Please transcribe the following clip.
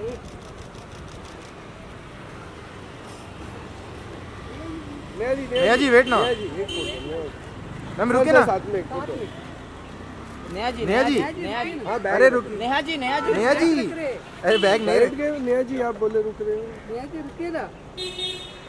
Neha ji wait ना ma'am रुकिए ना साथ में नेहा जी अरे रुक नेहा जी अरे बैग नहीं नेहा जी आप बोले रुक रहे हो। नेहा जी रुकिए ना।